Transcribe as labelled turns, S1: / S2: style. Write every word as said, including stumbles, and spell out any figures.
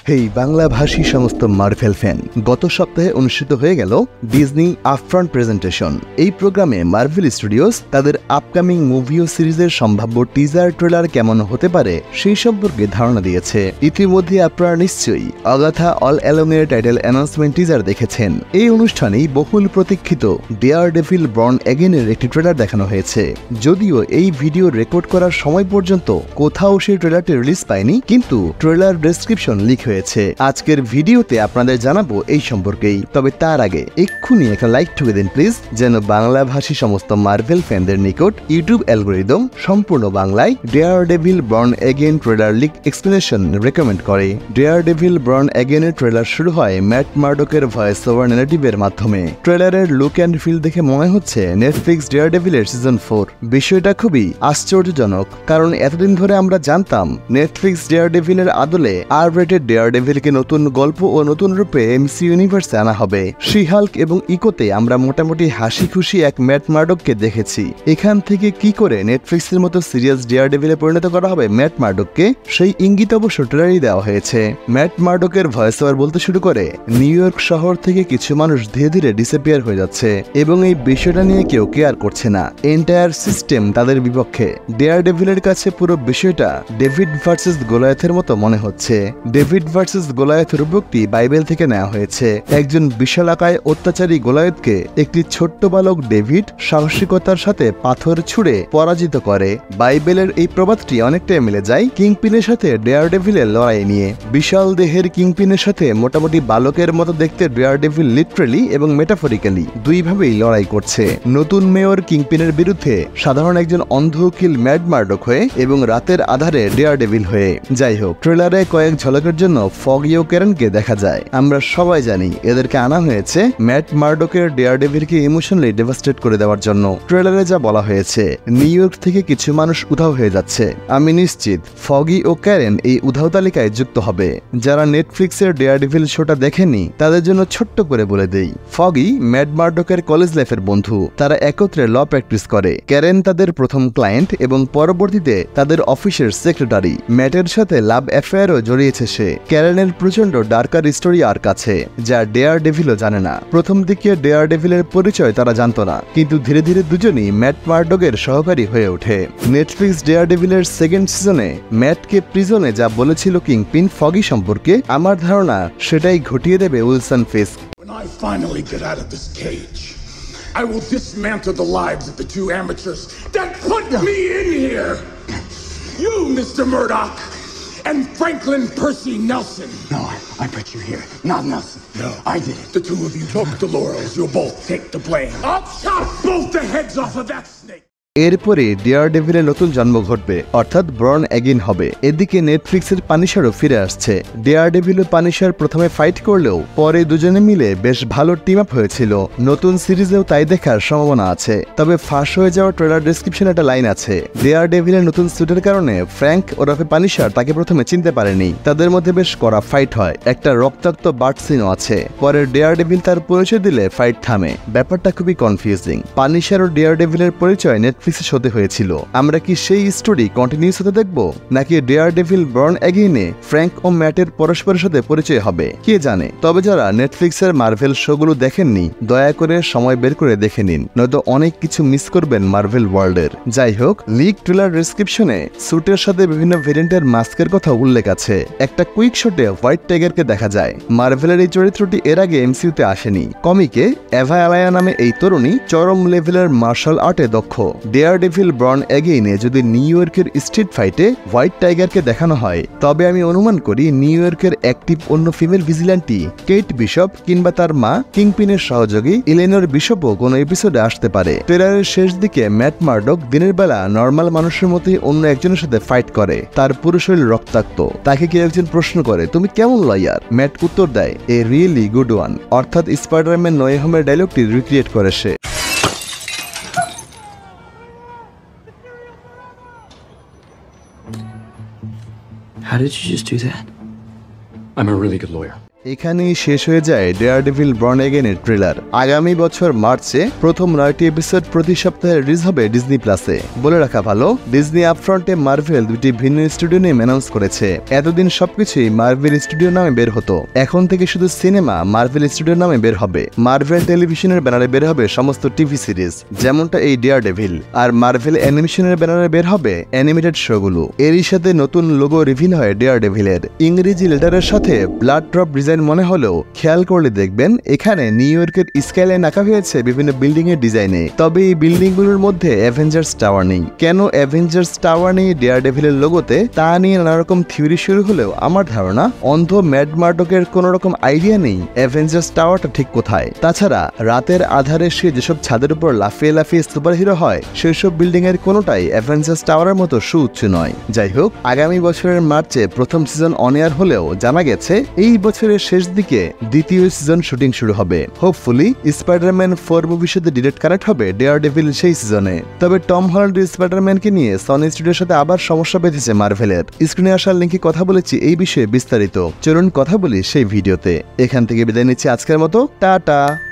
S1: হেই বাংলাভাষী সমস্ত Marvel fan, গত সপ্তাহে অনুষ্ঠিত হয়ে গেল ডিজনি আপফ্রন্ট প্রেজেন্টেশন। এই প্রোগ্রামে মার্ভেল স্টুডিওস তাদের আপকামিং মুভি ও সিরিজের সম্ভাব্য টিজার ট্রেলার কেমন হতে পারে সেই সম্পর্কে ধারণা দিয়েছে। ইতিমধ্যে আপনারা নিশ্চয়ই অগাথা অল অ্যালং এর টাইটেল অ্যানাউন্সমেন্ট টিজার দেখেছেন। এই অনুষ্ঠানেই বহুল প্রতীক্ষিত ডেয়ারডেভিল বর্ন অ্যাগেনের একটি ট্রেলার দেখানো হয়েছে। যদিও এই ভিডিও রেকর্ড করার সময় পর্যন্ত কোথাও সেই ট্রেলারটি রিলিজ পায়নি, কিন্তু ট্রেলার ডেসক্রিপশন লিক হয়েছে। আজকের ভিডিওতে আপনাদের জানাবো এই সম্পর্কেই। তবে তার আগে এক্ষুনি একটা লাইক ঠুকে দিন প্লিজ, যেন বাংলা ভাষী সমস্ত মার্ভেল ফ্যানদের নিকট ইউটিউব অ্যালগোরিদম সম্পূর্ণ বাংলায় Daredevil Born Again trailer leak explanation recommend করে। ডেয়ারডেভিল বর্ন অ্যাগেনের ট্রেলার শুরু হয় ম্যাট মার্ডকের ভয়েস ওভার ন্যারেটিভের মাধ্যমে। ট্রেলারের লুক অ্যান্ড ফিল দেখে মনে হচ্ছে নেটফ্লিক্স ডেয়ারডেভিলের সিজন ফোর। বিষয়টা খুবই আশ্চর্যজনক, কারণ এতদিন ধরে আমরা জানতাম নেটফ্লিক্স ডেয়ারডেভিলের আদলে আর রেটেড ডেয়ারডেভিলকে নতুন গল্প ও নতুন রূপে এমসি ইউনিভার্সে আনা হবে। শি হাল্ক এবং ইকোতে আমরা মোটামুটি হাসি খুশি এক ম্যাট মার্ডককে দেখেছি। এখান থেকে কি করে নেটফ্লিক্সের মতো সিরিয়াস ডেয়ারডেভিলে পরিণত করা হবে ম্যাট মার্ডককে, সেই ইঙ্গিত অবশ্য ট্রেলারেই দেওয়া হয়েছে। ম্যাট মার্ডকের ভয়েস ওভার বলতে শুরু করে নিউ ইয়র্ক শহর থেকে কিছু মানুষ ধীরে ধীরে ডিসঅ্যাপিয়ার হয়ে যাচ্ছে এবং এই বিষয়টা নিয়ে কেউ কেয়ার করছে না। এন্টায়ার সিস্টেম তাদের বিপক্ষে। ডেয়ারডেভিলের কাছে পুরো বিষয়টা ডেভিড ভার্সেস গোলায়াথের মতো মনে হচ্ছে। ডেভিড ভার্সেস গোলায়াথ রূপকটি বাইবেল থেকে নেওয়া হয়েছে। একজন বিশালাকায় অত্যাচারী গোলায়াথকে একটি ছোট্ট বালক ডেভিড সাহসিকতার সাথে পাথর ছুঁড়ে পরাজিত করে। বাইবেলের এই প্রবাদটি অনেকটাই মিলে যায় কিংপিনের সাথে ডেয়ারডেভিলের লড়াই নিয়ে। বিশাল দেহের কিংপিনের সাথে মোটামুটি বালকের মতো দেখতে ডেয়ারডেভিল লিটারালি এবং মেটাফরিক্যালি দুইভাবেই লড়াই করছে। নতুন মেয়র কিংপিনের বিরুদ্ধে সাধারণ একজন অন্ধ উকিল ম্যাড মার্ডক হয়ে এবং রাতের আধারে ডেয়ারডেভিল হয়ে। যাই হোক, ট্রেলারে কয়েক ঝলকের জন্য ফগি ও ক্যারেনকে দেখা যায়। আমরা সবাই জানি এদেরকে আনা হয়েছে ম্যাট মার্ডকের ডেয়ারডেভিলকে ইমোশনালি ডেভাস্টেট করে দেওয়ার জন্য। ট্রেলারে যা বলা হয়েছে, নিউ ইয়র্ক থেকে কিছু মানুষ উধাও হয়ে যাচ্ছে। আমি নিশ্চিত ফগি ও ক্যারেন এই উধাও তালিকায় যুক্ত হবে। যারা নেটফ্লিক্সের ডেয়ারডেভিল শোটা দেখেনি তাদের জন্য ছোট্ট করে বলে দেই, ফগি ম্যাট মার্ডকের কলেজ লাইফের বন্ধু। তারা একত্রে ল প্র্যাকটিস করে। ক্যারেন তাদের প্রথম ক্লায়েন্ট এবং পরবর্তীতে তাদের অফিসের সেক্রেটারি। ম্যাটের সাথে লাভ অ্যাফেয়ারও জড়িয়েছে সে। ক্যারেনের প্রচন্ড ডার্কার স্টোরি আর কাছে, যা ডেয়ারডেভিলও জানে না। প্রথম দিকে ডেয়ারডেভিলের পরিচয় তারা জানতো না, কিন্তু ধীরে ধীরে দুজনই ম্যাট মার্ডকের সহকারী হয়ে ওঠে। নেটফ্লিক্স ডেয়ারডেভিলের সেকেন্ড সিজনে ম্যাটকে প্রিজনে যা বলেছিল কিংপিন ফগি সম্পর্কে, আমার ধারণা সেটাই ঘটিয়ে দেবে Wilson Fisk.
S2: When I finally get out of this cage, I will dismantle the lives of the two amateurs that put me in here. You, Mister Murdoch, and Franklin Percy Nelson.
S3: No, I put you here, not Nelson.
S2: No,
S3: I did it.
S2: The two of you took the laurels. You'll both take the blame. I'll chop both the heads off of that snake.
S1: এরপরে ডেয়ারডেভিলের নতুন জন্ম ঘটবে, অর্থাৎ born again হবে। এদিকে নেটফ্লিক্সের পানিশারও ফিরে আসছে। Daredevil ও পানিশার প্রথমে ফাইট করলেও পরে দুজনে মিলে বেশ ভালো টিম আপ হয়েছিল। নতুন সিরিজেও তাই দেখার সম্ভাবনা আছে। তবে ফাঁস হয়ে যাওয়া ট্রেলার ডেসক্রিপশনে একটা লাইন আছে, ডেয়ারডেভিলের নতুন স্যুটের কারণে ফ্র্যাঙ্ক ওরফে পানিশার তাকে প্রথমে চিনতে পারেনি। তাদের মধ্যে বেশ কড়া ফাইট হয়, একটা রক্তাক্ত বার্ড সিনও আছে। পরে ডেয়ারডেভিল তার পরিচয় দিলে ফাইট থামে। ব্যাপারটা খুবই কনফিউজিং। পানিশার ও ডেয়ারডেভিলের পরিচয় নেটফ্লিক্সে হতে হয়েছিল। আমরা কি সেই স্টোরি কন্টিনিউস হতে দেখব, নাকি ডেয়ারডেভিল বর্ন অ্যাগেইনে ফ্র্যাঙ্ক ও ম্যাটের পরস্পরের সাথে পরিচয় হবে, কে জানে। তবে যারা নেটফ্লিক্সের মার্ভেল শোগুলো দেখেননি, দয়া করে সময় বের করে দেখে নিন, নয়তো অনেক কিছু মিস করবেন মার্ভেল ওয়ার্ল্ডের। যাই হোক, লিক ট্রেলার ডেসক্রিপশনে স্যুটের সাথে বিভিন্ন ভেরিয়েন্টের মাস্কের কথা উল্লেখ আছে। একটা কুইক শটে হোয়াইট টাইগারকে দেখা যায়। মার্ভেলের এই চরিত্রটি এর আগে এমসিইউতে আসেনি। কমিকে এভা অ্যালায়া নামে এই তরুণী চরম লেভেলের মার্শাল আর্টে দক্ষ। ডেয়ারডেভিল বর্ন অ্যাগেইনে যদি নিউ ইয়র্কের স্ট্রিট ফাইটে হোয়াইট টাইগারকে দেখানো হয়, তবে আমি অনুমান করি নিউ ইয়র্কের অ্যাক্টিভ অন্য ফিমেল ভিজিল্যান্টি কেট বিশপ কিংবা তার মা কিংপিনের সহযোগী ইলেনর বিশপও কোনো এপিসোডে আসতে পারে। ট্রেলারের শেষ দিকে ম্যাট মার্ডক দিনের বেলা নর্মাল মানুষের মতোই অন্য একজনের সাথে ফাইট করে। তার পুরো শরীর রক্তাক্ত। তাকে কেউ একজন প্রশ্ন করে, তুমি কেমন লয়ার? ম্যাট উত্তর দেয়, এ রিয়েলি গুড ওয়ান। অর্থাৎ স্পাইডারম্যান নো ওয়ে হোমের ডায়লগটি রিক্রিয়েট করে সে।
S4: How did you just do that?
S5: I'm a really good lawyer.
S1: এখানেই শেষ হয়ে যায় ডেয়ারডেভিল বর্ন এগেইনের ট্রেলার। আগামী বছর মার্চে প্রথম নয়টি এপিসোড প্রতি সপ্তাহে রিলিজ হবে ডিজনি প্লাসে। বলে রাখা ভালো, ডিজনি আপফ্রন্টে মার্ভেল দুটি ভিন্ন স্টুডিও নেম অ্যানাউন্স করেছে। এতদিন সবকিছুই মার্ভেল স্টুডিও নামে বের হতো, এখন থেকে শুধু সিনেমা মার্ভেল স্টুডিও নামে বের হবে। মার্ভেল টেলিভিশনের ব্যানারে বের হবে সমস্ত টিভি সিরিজ, যেমনটা এই ডেয়ারডেভিল, আর মার্ভেল অ্যানিমেশনের ব্যানারে বের হবে অ্যানিমেটেড শোগুলো। এরই সাথে নতুন লোগো রিভিল হয় ডেয়ারডেভিলের। ইংরেজি লেটারের সাথে ব্লাড ড্রপ ডিজাইন মনে হলেও খেয়াল করলে দেখবেন এখানে নিউ ইয়র্কের স্কাইলাইন আঁকা হয়েছে বিভিন্ন বিল্ডিং এর ডিজাইনে। তবে এই বিল্ডিং গুলোর মধ্যে অ্যাভেঞ্জার্স টাওয়ার নেই। কেন অ্যাভেঞ্জার্স টাওয়ার নেই ডেয়ারডেভিলের লোগোতে, তা নিয়ে নানা রকম থিওরি শুরু হলেও আমার ধারণা অন্ধ ম্যাড মার্ডকের কোন রকম আইডিয়া নেই অ্যাভেঞ্জার্স টাওয়ারটা ঠিক কোথায়। তাছাড়া রাতের আধারে সে যেসব ছাদের উপর লাফিয়ে লাফিয়ে সুপার হিরো হয়, সেসব বিল্ডিং এর কোনোটাই অ্যাভেঞ্জার্স টাওয়ারের মতো সুউচ্চ নয়। যাই হোক, আগামী বছরের মার্চে প্রথম সিজন অন এয়ার হলেও জানা গেছে এই বছরের শেষ দিকে দ্বিতীয় সিজন শুটিং শুরু হবে। হোপফুলি স্পাইডারম্যান ফোর মুভির সাথে ডিরেক্ট কানেক্ট হবে ডেয়ারডেভিল সেই সিজনে। তবে টম হল্যান্ডের স্পাইডারম্যানকে নিয়ে সনি স্টুডিওর সাথে আবার সমস্যা বেঁধেছে মার্ভেলের। স্ক্রিনে আসার লিঙ্কে কথা বলেছি এই বিষয়ে বিস্তারিত, চলুন কথা বলি সেই ভিডিওতে। এখান থেকে বিদায় নিচ্ছি আজকের মতো, টাটা।